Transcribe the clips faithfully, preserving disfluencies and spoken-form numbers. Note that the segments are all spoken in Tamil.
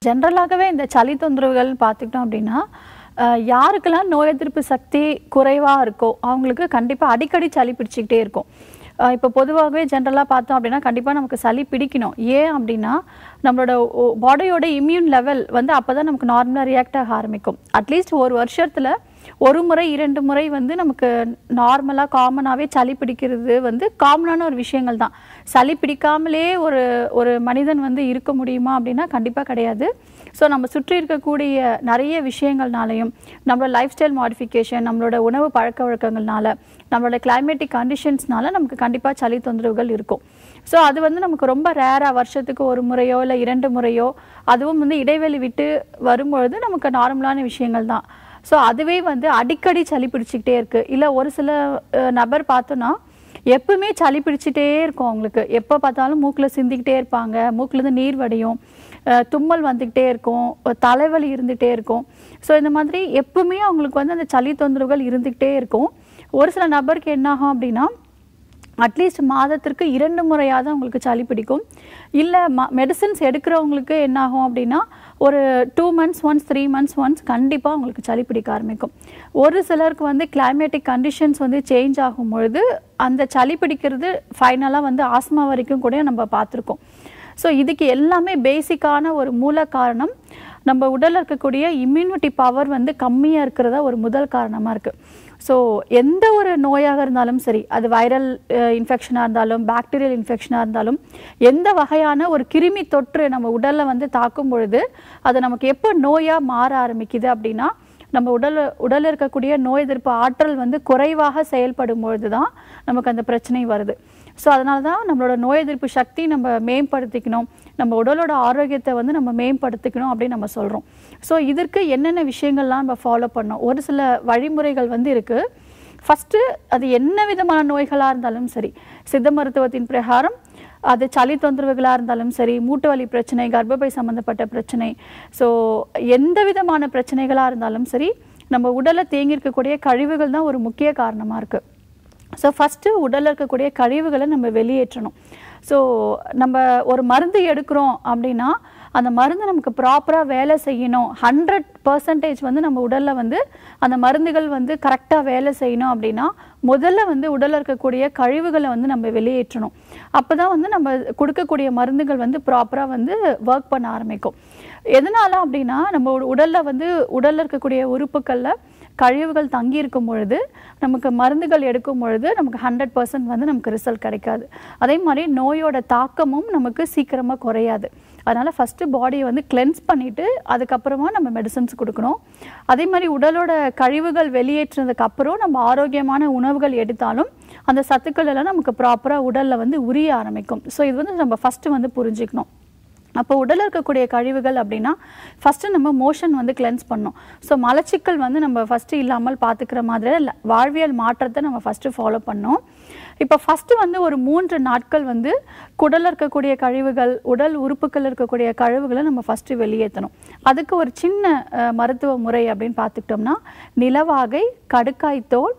ஜெனரலாகவே இந்த சளி தொந்தரவுகள் பார்த்துக்கிட்டோம் அப்படின்னா யாருக்கெல்லாம் நோய் எதிர்ப்பு சக்தி குறைவாக இருக்கோ அவங்களுக்கு கண்டிப்பாக அடிக்கடி சளி பிடிச்சிக்கிட்டே இருக்கும். இப்போ பொதுவாகவே ஜென்ரலாக பார்த்தோம் அப்படின்னா கண்டிப்பாக நமக்கு சளி பிடிக்கணும். ஏன் அப்படின்னா நம்மளோட பாடியோட இம்யூன் லெவல் வந்து அப்போ தான் நமக்கு நார்மலாக ரியாக்ட் ஆக ஆரம்பிக்கும். அட்லீஸ்ட் ஒரு வருஷத்தில் ஒரு முறை இரண்டு முறை வந்து நமக்கு நார்மலாக காமனாகவே சளி பிடிக்கிறது வந்து காமனான ஒரு விஷயங்கள் தான். சளி பிடிக்காமலே ஒரு ஒரு மனிதன் வந்து இருக்க முடியுமா அப்படின்னா கண்டிப்பாக கிடையாது. ஸோ நம்ம சுற்றி இருக்கக்கூடிய நிறைய விஷயங்கள்னாலையும் நம்மளோட லைஃப் ஸ்டைல் மாடிஃபிகேஷன், நம்மளோட உணவு பழக்க வழக்கங்கள்னால, நம்மளோட கிளைமேட்டிக் கண்டிஷன்ஸ்னால நமக்கு கண்டிப்பாக சளி தொந்தரவுகள் இருக்கும். ஸோ அது வந்து நமக்கு ரொம்ப ரேராக வருஷத்துக்கு ஒரு முறையோ இல்லை இரண்டு முறையோ அதுவும் வந்து இடைவெளி விட்டு வரும்பொழுது நமக்கு நார்மலான விஷயங்கள் தான். ஸோ அதுவே வந்து அடிக்கடி சளி பிடிச்சிக்கிட்டே இருக்குது. இல்லை ஒரு சில நபர் பார்த்தோன்னா எப்பவுமே சளி பிடிச்சிட்டே இருக்கும். அவங்களுக்கு எப்போ பார்த்தாலும் மூக்கில் சிந்திக்கிட்டே இருப்பாங்க, மூக்கிலேருந்து நீர் வடியும், தும்மல் வந்துக்கிட்டே இருக்கும், தலைவலி இருந்துகிட்டே இருக்கும். ஸோ இந்த மாதிரி எப்பவுமே அவங்களுக்கு வந்து அந்த சளி தொந்தரவுகள் இருந்துக்கிட்டே இருக்கும். ஒரு சில நபருக்கு என்னாகும் அப்படின்னா அட்லீஸ்ட் மாதத்திற்கு இரண்டு முறையாவது அவங்களுக்கு சளி பிடிக்கும். இல்லை ம மெடிசின்ஸ் எடுக்கிறவங்களுக்கு என்னாகும் அப்படின்னா ஒரு two months once three months once கண்டிப்பாக அவங்களுக்கு சளி பிடிக்க ஆரம்பிக்கும். ஒரு சிலருக்கு வந்து கிளைமேட்டிக் கண்டிஷன்ஸ் வந்து சேஞ்ச் ஆகும் பொழுது அந்த சளி பிடிக்கிறது ஃபைனலாக வந்து ஆஸ்மா வரைக்கும் கூட நம்ம பார்த்துருக்கோம். ஸோ இதுக்கு எல்லாமே பேசிக்கான ஒரு மூல காரணம் நம்ம உடலில் இருக்கக்கூடிய இம்யூனிட்டி பவர் வந்து கம்மியாக இருக்கிறதா ஒரு முதல் காரணமாக இருக்குது. ஸோ எந்த ஒரு நோயாக இருந்தாலும் சரி, அது வைரல் இன்ஃபெக்ஷனாக இருந்தாலும் பாக்டீரியல் இன்ஃபெக்ஷனாக இருந்தாலும் எந்த வகையான ஒரு கிருமி தொற்று நம்ம உடலில் வந்து தாக்கும் பொழுது அது நமக்கு எப்போ நோயாக மாற ஆரம்பிக்குது அப்படின்னா நம்ம உடல் உடலில் இருக்கக்கூடிய நோய் எதிர்ப்பு ஆற்றல் வந்து குறைவாக செயல்படும் பொழுது தான் நமக்கு அந்த பிரச்சனை வருது. ஸோ அதனால தான் நம்மளோட நோய் எதிர்ப்பு சக்தி நம்ம மேம்படுத்திக்கணும், நம்ம உடலோட ஆரோக்கியத்தை வந்து நம்ம மேம்படுத்திக்கணும் அப்படின்னு நம்ம சொல்கிறோம். ஸோ இதற்கு என்னென்ன விஷயங்கள்லாம் நம்ம ஃபாலோ பண்ணோம், ஒரு சில வழிமுறைகள் வந்து இருக்குது. ஃபஸ்ட்டு அது என்ன விதமான நோய்களாக இருந்தாலும் சரி, சித்த மருத்துவத்தின் பிரகாரம் அது சளி தொந்தரவுகளாக இருந்தாலும் சரி, மூட்டு வலி பிரச்சனை, கர்ப்பப்பை சம்மந்தப்பட்ட பிரச்சனை, ஸோ எந்த விதமான பிரச்சனைகளாக இருந்தாலும் சரி நம்ம உடலில் தேங்கி இருக்கக்கூடிய கழிவுகள் தான் ஒரு முக்கிய காரணமாக இருக்குது. ஸோ ஃபஸ்ட்டு உடலில் இருக்கக்கூடிய கழிவுகளை நம்ம வெளியேற்றணும். ஸோ நம்ம ஒரு மருந்து எடுக்கிறோம் அப்படின்னா அந்த மருந்து நமக்கு ப்ராப்பராக வேலை செய்யணும், ஹண்ட்ரட் பர்சன்டேஜ் வந்து நம்ம உடலில் வந்து அந்த மருந்துகள் வந்து கரெக்டாக வேலை செய்யணும் அப்படின்னா முதல்ல வந்து உடலில் இருக்கக்கூடிய கழிவுகளை வந்து நம்ம வெளியேற்றணும். அப்போ தான் வந்து நம்ம கொடுக்கக்கூடிய மருந்துகள் வந்து ப்ராப்பராக வந்து ஒர்க் பண்ண ஆரம்பிக்கும். எதனால அப்படின்னா நம்ம உடலில் வந்து உடலில் இருக்கக்கூடிய உறுப்புகளில் கழிவுகள் தங்கி இருக்கும் பொழுது நமக்கு மருந்துகள் எடுக்கும் பொழுது நமக்கு ஹண்ட்ரட் பர்சன்ட் வந்து நமக்கு ரிசல்ட் கிடைக்காது. அதே மாதிரி நோயோட தாக்கமும் நமக்கு சீக்கிரமாக குறையாது. அதனால் ஃபஸ்ட்டு பாடியை வந்து கிளென்ஸ் பண்ணிவிட்டு அதுக்கப்புறமா நம்ம மெடிசன்ஸ் கொடுக்கணும். அதே மாதிரி உடலோட கழிவுகள் வெளியேற்றினதுக்கு அப்புறம் நம்ம ஆரோக்கியமான உணவுகள் எடுத்தாலும் அந்த சத்துக்கள் எல்லாம் நமக்கு ப்ராப்பராக உடலில் வந்து உரிய ஆரம்பிக்கும். ஸோ இது வந்து நம்ம ஃபஸ்ட்டு வந்து புரிஞ்சுக்கணும். அப்போ உடலில் இருக்கக்கூடிய கழிவுகள் அப்படின்னா ஃபஸ்ட்டு நம்ம மோஷன் வந்து கிளென்ஸ் பண்ணணும். ஸோ மலச்சிக்கல் வந்து நம்ம ஃபஸ்ட்டு இல்லாமல் பார்த்துக்கிற மாதிரி வாழ்வியல் மாற்றத்தை நம்ம ஃபஸ்ட்டு ஃபாலோ பண்ணோம். இப்போ ஃபஸ்ட்டு வந்து ஒரு மூன்று நாட்கள் வந்து குடலில் இருக்கக்கூடிய கழிவுகள், உடல் உறுப்புகள் இருக்கக்கூடிய கழிவுகளை நம்ம ஃபஸ்ட்டு வெளியேற்றணும். அதுக்கு ஒரு சின்ன மருத்துவ முறை அப்படின்னு பார்த்துக்கிட்டோம்னா நிலவாகை, கடுக்காய்த்தோல்,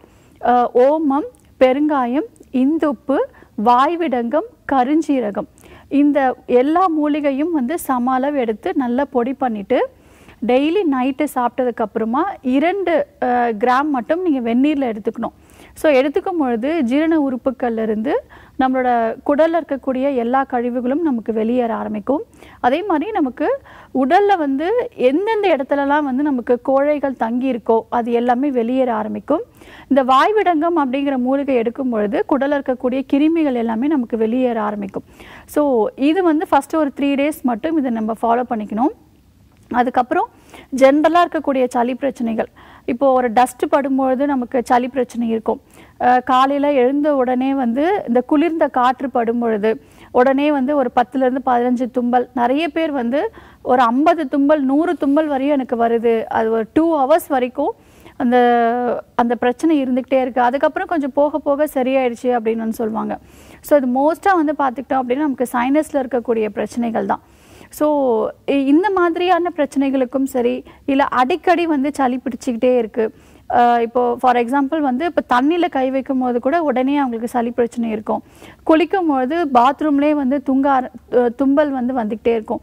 ஓமம், பெருங்காயம், இந்துப்பு, வாய்விடங்கம், கருஞ்சீரகம், இந்த எல்லா மூலிகையும் வந்து சம அளவு எடுத்து நல்லா பொடி பண்ணிவிட்டு டெய்லி நைட்டு சாப்பிட்டதுக்கப்புறமா இரண்டு கிராம் மட்டும் நீங்கள் வெந்நீரில் எடுத்துக்கணும். ஸோ எடுத்துக்கும் பொழுது ஜீரண உறுப்புகள்லேருந்து நம்மளோட குடலில் இருக்கக்கூடிய எல்லா கழிவுகளும் நமக்கு வெளியேற ஆரம்பிக்கும். அதே மாதிரி நமக்கு உடலில் வந்து எந்தெந்த இடத்துலலாம் வந்து நமக்கு கோழைகள் தங்கி இருக்கோ அது எல்லாமே வெளியேற ஆரம்பிக்கும். இந்த வாய்விடங்கம் அப்படிங்கிற மூலிகை எடுக்கும் பொழுது குடலில் இருக்கக்கூடிய கிருமிகள் எல்லாமே நமக்கு வெளியேற ஆரம்பிக்கும். ஸோ இது வந்து ஃபஸ்ட்டு ஒரு த்ரீ டேஸ் மட்டும் இதை நம்ம ஃபாலோ பண்ணிக்கணும். அதுக்கப்புறம் ஜென்ரலாக இருக்கக்கூடிய சளி பிரச்சனைகள், இப்போது ஒரு டஸ்ட்டு படும்பொழுது நமக்கு சளி பிரச்சனை இருக்கும். காலையில் எழுந்த உடனே வந்து இந்த குளிர்ந்த காற்று படும்பொழுது உடனே வந்து ஒரு பத்துலேருந்து பதினஞ்சு தும்பல், நிறைய பேர் வந்து ஒரு ஐம்பது தும்பல் நூறு தும்பல் வரையும் எனக்கு வருது, அது ஒரு டூ ஹவர்ஸ் வரைக்கும் அந்த அந்த பிரச்சனை இருந்துக்கிட்டே இருக்குது, அதுக்கப்புறம் கொஞ்சம் போக போக சரியாயிடுச்சு அப்படின்னு வந்து சொல்லுவாங்க. ஸோ இது மோஸ்ட்டாக வந்து பார்த்துக்கிட்டோம் அப்படின்னா நமக்கு சைனஸில் இருக்கக்கூடிய பிரச்சனைகள் தான். ஸோ இந்த மாதிரியான பிரச்சனைகளுக்கும் சரி, இல்லை அடிக்கடி வந்து சளி பிடிச்சிக்கிட்டே இருக்குது, இப்போது ஃபார் எக்ஸாம்பிள் வந்து இப்போ தண்ணியில் கை வைக்கும் போது கூட உடனே அவங்களுக்கு சளி பிரச்சனை இருக்கும், குளிக்கும் பொழுது பாத்ரூம்லேயே வந்து துங்க தும்பல் வந்து வந்துக்கிட்டே இருக்கும்,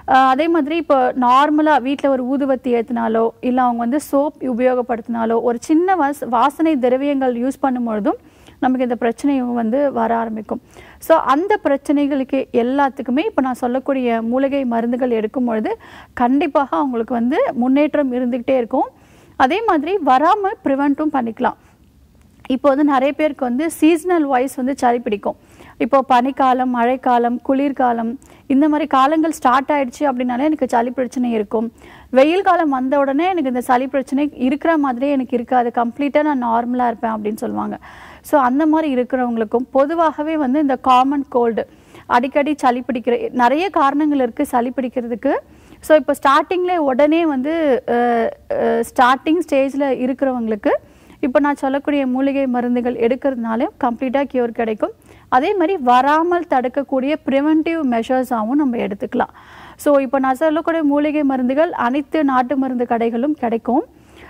அதே மாதிரி இப்போ நார்மலாக வீட்டில் ஒரு ஊதுவத்தி ஏற்றினாலோ இல்லை அவங்க வந்து சோப் உபயோகப்படுத்தினாலோ ஒரு சின்ன வாச வாசனை திரவியங்கள் யூஸ் பண்ணும்பொழுதும் நமக்கு இந்த பிரச்சனையும் வந்து வர ஆரம்பிக்கும். ஸோ அந்த பிரச்சனைகளுக்கு எல்லாத்துக்குமே இப்போ நான் சொல்லக்கூடிய மூலிகை மருந்துகள் எடுக்கும் பொழுது கண்டிப்பாக அவங்களுக்கு வந்து முன்னேற்றம் இருந்துக்கிட்டே இருக்கும். அதே மாதிரி வராமல் ப்ரிவெண்ட்டும் பண்ணிக்கலாம். இப்போ வந்து நிறைய பேருக்கு வந்து சீசனல் வைஸ் வந்து சளி பிடிக்கும். இப்போ பனிக்காலம், மழைக்காலம், குளிர்காலம் இந்த மாதிரி காலங்கள் ஸ்டார்ட் ஆயிடுச்சு அப்படின்னாலே எனக்கு சளி பிரச்சனை இருக்கும். வெயில் காலம் வந்த உடனே எனக்கு இந்த சளி பிரச்சனை இருக்கிற மாதிரியே எனக்கு இருக்காது, கம்ப்ளீட்டாக நான் நார்மலாக இருப்பேன் அப்படின்னு சொல்லுவாங்க. ஸோ அந்த மாதிரி இருக்கிறவங்களுக்கும் பொதுவாகவே வந்து இந்த காமன் கோல்டு அடிக்கடி சளி பிடிக்கிற நிறைய காரணங்கள் இருக்குது சளி பிடிக்கிறதுக்கு. ஸோ இப்போ ஸ்டார்டிங்லேயே உடனே வந்து ஸ்டார்டிங் ஸ்டேஜில் இருக்கிறவங்களுக்கு இப்போ நான் சொல்லக்கூடிய மூலிகை மருந்துகள் எடுக்கிறதுனால கம்ப்ளீட்டாக கியூர் கிடைக்கும். அதே மாதிரி வராமல் தடுக்கக்கூடிய ப்ரிவென்டிவ் மெஷர்ஸாகவும் நம்ம எடுத்துக்கலாம். ஸோ இப்போ நான் சொல்லக்கூடிய மூலிகை மருந்துகள் அனைத்து நாட்டு மருந்து கடைகளும் கிடைக்கும்.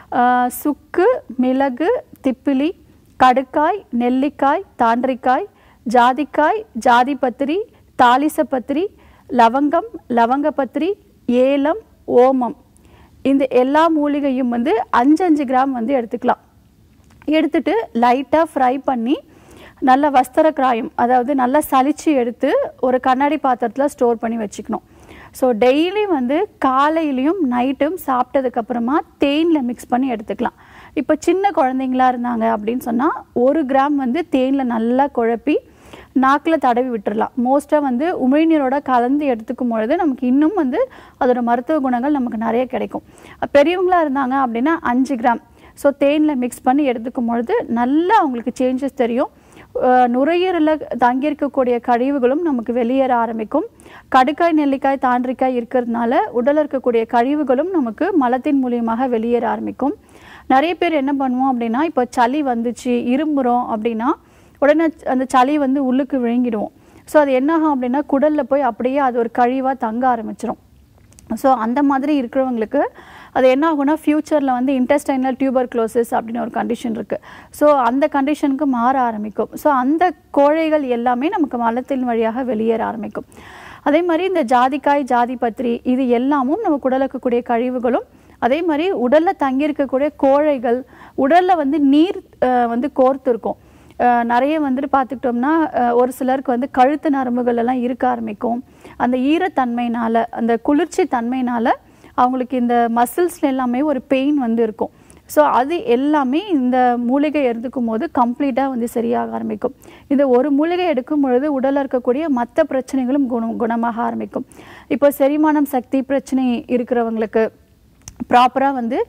சுக்கு, மிளகு, திப்பிலி, கடுக்காய், நெல்லிக்காய், தாண்டிக்காய், ஜாதிக்காய், ஜாதிபத்திரி, தாளிசப்பத்திரி, லவங்கம், லவங்கப்பத்திரி, ஏலம், ஓமம் இந்த எல்லா மூலிகையும் வந்து அஞ்சு அஞ்சு கிராம் வந்து எடுத்துக்கலாம். எடுத்துட்டு லைட்டாக ஃப்ரை பண்ணி நல்ல வஸ்திர கிராயம் அதாவது நல்லா சலிச்சு எடுத்து ஒரு கண்ணாடி பாத்திரத்தில் ஸ்டோர் பண்ணி வச்சுக்கணும். ஸோ டெய்லி வந்து காலையிலையும் நைட்டும் சாப்பிட்டதுக்கப்புறமா தேனில் மிக்ஸ் பண்ணி எடுத்துக்கலாம். இப்போ சின்ன குழந்தைங்களா இருந்தாங்க அப்படின்னு சொன்னால் ஒரு கிராம் வந்து தேனில் நல்லா குழப்பி நாக்கில் தடவி விட்டுடலாம். மோஸ்ட்டாக வந்து உமிழ்நீரோட கலந்து எடுத்துக்கும் பொழுது நமக்கு இன்னும் வந்து அதோட மருத்துவ குணங்கள் நமக்கு நிறைய கிடைக்கும். பெரியவங்களாக இருந்தாங்க அப்படின்னா அஞ்சு கிராம் ஸோ தேனில் மிக்ஸ் பண்ணி எடுத்துக்கும் பொழுது நல்லா அவங்களுக்கு சேஞ்சஸ் தெரியும். நுரையீரலில் தங்கியிருக்கக்கூடிய கழிவுகளும் நமக்கு வெளியேற ஆரம்பிக்கும். கடுக்காய், நெல்லிக்காய், தாண்டிக்காய் இருக்கிறதுனால உடலில் இருக்கக்கூடிய கழிவுகளும் நமக்கு மலத்தின் மூலியமாக வெளியேற ஆரம்பிக்கும். நிறைய பேர் என்ன பண்ணுவோம் அப்படின்னா இப்போ சளி வந்துச்சு இரும்புறோம் அப்படின்னா உடனே அந்த சளி வந்து உள்ளுக்கு விழுங்கிடுவோம். ஸோ அது என்னாகும் அப்படின்னா குடலில் போய் அப்படியே அது ஒரு கழிவாக தங்க ஆரம்பிச்சிடும். ஸோ அந்த மாதிரி இருக்கிறவங்களுக்கு அது என்ன ஆகும்னா ஃப்யூச்சரில் வந்து இன்டெஸ்டைனல் டியூபர்குலோசிஸ் அப்படின்னு ஒரு கண்டிஷன் இருக்குது. ஸோ அந்த கண்டிஷனுக்கு மாற ஆரம்பிக்கும். ஸோ அந்த கோழைகள் எல்லாமே நமக்கு மலத்தின் வழியாக வெளியேற ஆரம்பிக்கும். அதே மாதிரி இந்த ஜாதிக்காய், ஜாதிபத்திரி இது எல்லாமும் நம்ம உடலில் இருக்கக்கூடிய கழிவுகளும் அதே மாதிரி உடலில் தங்கியிருக்கக்கூடிய கோழைகள் உடலில் வந்து நீர் வந்து கோர்த்து இருக்கும். நிறைய வந்துட்டு பார்த்துக்கிட்டோம்னா ஒரு சிலருக்கு வந்து கழுத்து நரம்புகள் எல்லாம் இருக்க ஆரம்பிக்கும். அந்த ஈரத்தன்மையினால் அந்த குளிர்ச்சி தன்மையினால் அவங்களுக்கு இந்த மசில்ஸ்ல எல்லாமே ஒரு பெயின் வந்து இருக்கும். ஸோ அது எல்லாமே இந்த மூலிகை எடுத்துக்கும் போது கம்ப்ளீட்டாக வந்து சரியாக ஆரம்பிக்கும். இந்த ஒரு மூலிகை எடுக்கும் பொழுது உடலில் இருக்கக்கூடிய மற்ற பிரச்சனைகளும் குணம் குணமாக ஆரம்பிக்கும். இப்போ செரிமானம் சக்தி பிரச்சனை இருக்கிறவங்களுக்கு, ப்ராப்பராக வந்து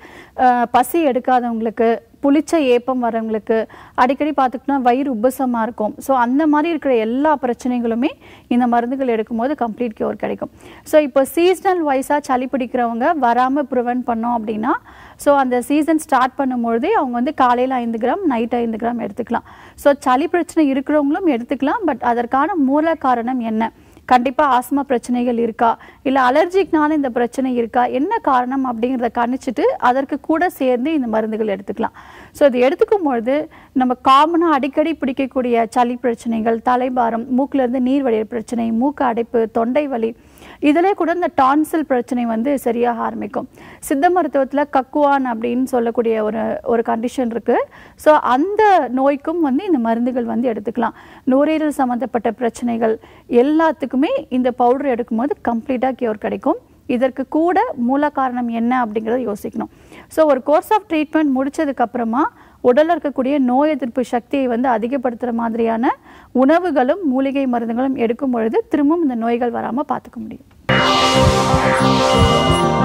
பசி எடுக்காதவங்களுக்கு, புளிச்ச ஏப்பம் வரவங்களுக்கு, அடிக்கடி பார்த்துக்கிட்டோம்னா வயிறு உபசமாக இருக்கும். ஸோ அந்த மாதிரி இருக்கிற எல்லா பிரச்சனைகளுமே இந்த மருந்துகள் எடுக்கும்போது கம்ப்ளீட் கியூர் கிடைக்கும். ஸோ இப்போ சீசனல் வைஸாக சளி பிடிக்கிறவங்க வராமல் ப்ரிவெண்ட் பண்ணோம் அப்படின்னா ஸோ அந்த சீசன் ஸ்டார்ட் பண்ணும்பொழுதே அவங்க வந்து காலையில் ஐந்து கிராம் நைட் ஐந்து கிராம் எடுத்துக்கலாம். ஸோ சளி பிரச்சனை இருக்கிறவங்களும் எடுத்துக்கலாம். பட் அதற்கான மூல காரணம் என்ன, கண்டிப்பாக ஆஸ்மா பிரச்சனைகள் இருக்கா இல்லை அலர்ஜிக்னால இந்த பிரச்சனை இருக்கா, என்ன காரணம் அப்படிங்கிறத கணிச்சிட்டு அதற்கு கூட சேர்ந்து இந்த மருந்துகள் எடுத்துக்கலாம். ஸோ இது எடுத்துக்கும் பொழுது நம்ம காமனாக அடிக்கடி பிடிக்கக்கூடிய சளி பிரச்சனைகள், தலைபாரம், மூக்கிலேருந்து நீர் வழிய பிரச்சனை, மூக்கு அடைப்பு, தொண்டை வலி இதிலே கூட இந்த டான்சில் பிரச்சனை வந்து சரியாக ஆரம்பிக்கும். சித்த மருத்துவத்தில் கக்குவான் அப்படின்னு சொல்லக்கூடிய ஒரு ஒரு கண்டிஷன் இருக்குது. ஸோ அந்த நோய்க்கும் வந்து இந்த மருந்துகள் வந்து எடுத்துக்கலாம். நுரையீரல் சம்மந்தப்பட்ட பிரச்சனைகள் எல்லாத்துக்குமே இந்த பவுடர் எடுக்கும்போது கம்ப்ளீட்டாக கியூர் கிடைக்கும். இதற்கு கூட மூல காரணம் என்ன அப்படிங்கிறத யோசிக்கணும். ஸோ ஒரு கோர்ஸ் ஆஃப் ட்ரீட்மெண்ட் முடிச்சதுக்கப்புறமா உடலில் இருக்கக்கூடிய நோய் எதிர்ப்பு சக்தியை வந்து அதிகப்படுத்துகிற மாதிரியான உணவுகளும் மூலிகை மருந்துகளும் எடுக்கும் பொழுது திரும்பவும் இந்த நோய்கள் வராமல் பார்த்துக்க முடியும்.